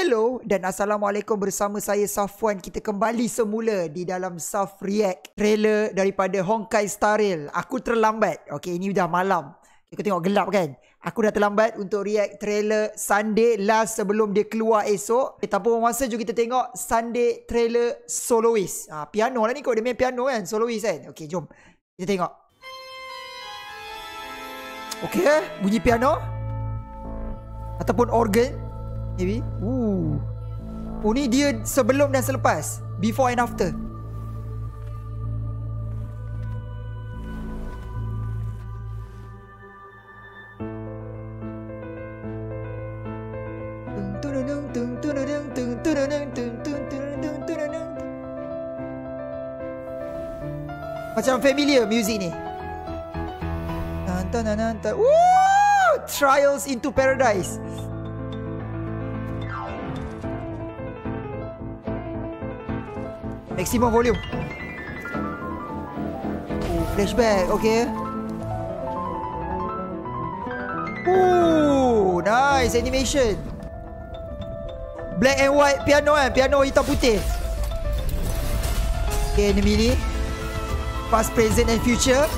Hello dan Assalamualaikum, bersama saya Safwan. Kita kembali semula di dalam Saf React trailer daripada Honkai Star Rail. Aku terlambat. Okay, ini dah malam. Kau tengok gelap kan? Aku dah terlambat untuk react trailer Sunday last sebelum dia keluar esok. Tanpa buang masa, jom kita tengok Sunday trailer Soloist. Piano lah ni, kau dia main piano kan? Soloist kan? Okay, jom kita tengok. Okay, bunyi piano ataupun organ maybe. Oh, ni dia sebelum dan selepas, before and after. Macam familiar music ni. Woo! Trials into Paradise. Maximum volume. Oh, flashback. Okay. Oh, nice animation. Black and white piano kan. Piano hitam putih. Okay, enemy ni past, present and future.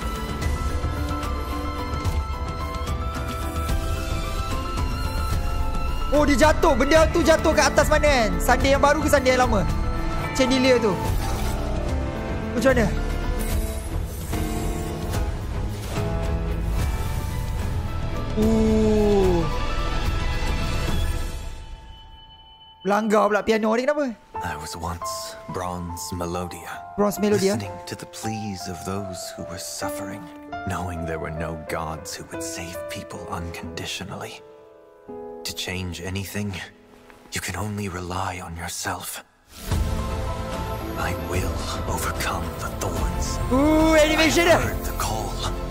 Oh, dia jatuh. Benda tu jatuh kat atas mana kan? Sunday yang baru ke Sunday yang lama? Chandelier tu macam mana? Langgar pula piano ni, kenapa? I was once Bronze Melodia. Bronze Melodia. Listening to the pleas of those who were suffering, knowing there were no gods who would save people unconditionally. To change anything, you can only rely on yourself. I will overcome the thorns. Animation. I heard the call.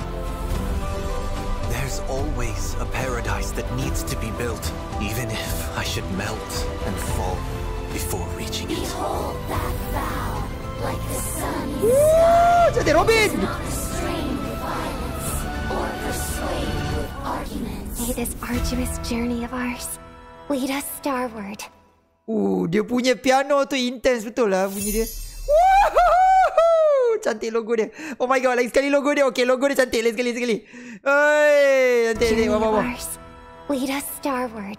There's always a paradise that needs to be built, even if I should melt and fall before reaching it. Behold that vow, like the sun in the sky. Jadi Robin. Not restrained with violence or persuade with arguments. May this arduous journey of ours lead us starward. Dia punya piano tu intense betul lah bunyi dia. Woohoo! Cantik logo dia. Oh my god, lagi sekali logo dia. Okay, logo dia cantik. Lagi sekali. Oi, cantik. Lead us starward.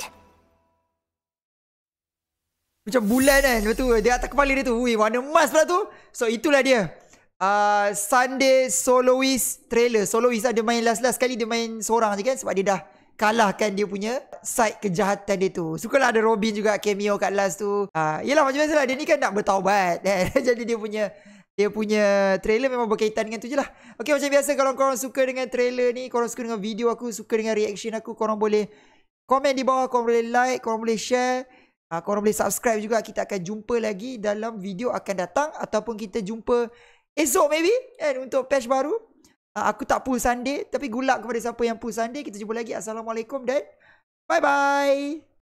Macam bulan kan. Betul. Dia atas kepala dia tu. Warna emas pula tu. So, itulah dia. Sunday Soloist trailer. Soloist dia main last sekali. Dia main seorang je kan. Sebab dia dah kalahkan dia punya side kejahatan dia tu. Sukalah ada Robin juga cameo kat last tu. Yelah, macam biasa lah. Dia ni kan nak bertaubat kan? Jadi dia punya trailer memang berkaitan dengan tu je lah. Okay, macam biasa, kalau korang suka dengan trailer ni, korang suka dengan video aku, suka dengan reaction aku, korang boleh komen di bawah, korang boleh like, korang boleh share, korang boleh subscribe juga. Kita akan jumpa lagi dalam video akan datang, ataupun kita jumpa esok maybe kan, untuk patch baru. Aku tak pull Sunday, tapi good luck kepada siapa yang pull Sunday. Kita jumpa lagi. Assalamualaikum dan bye-bye.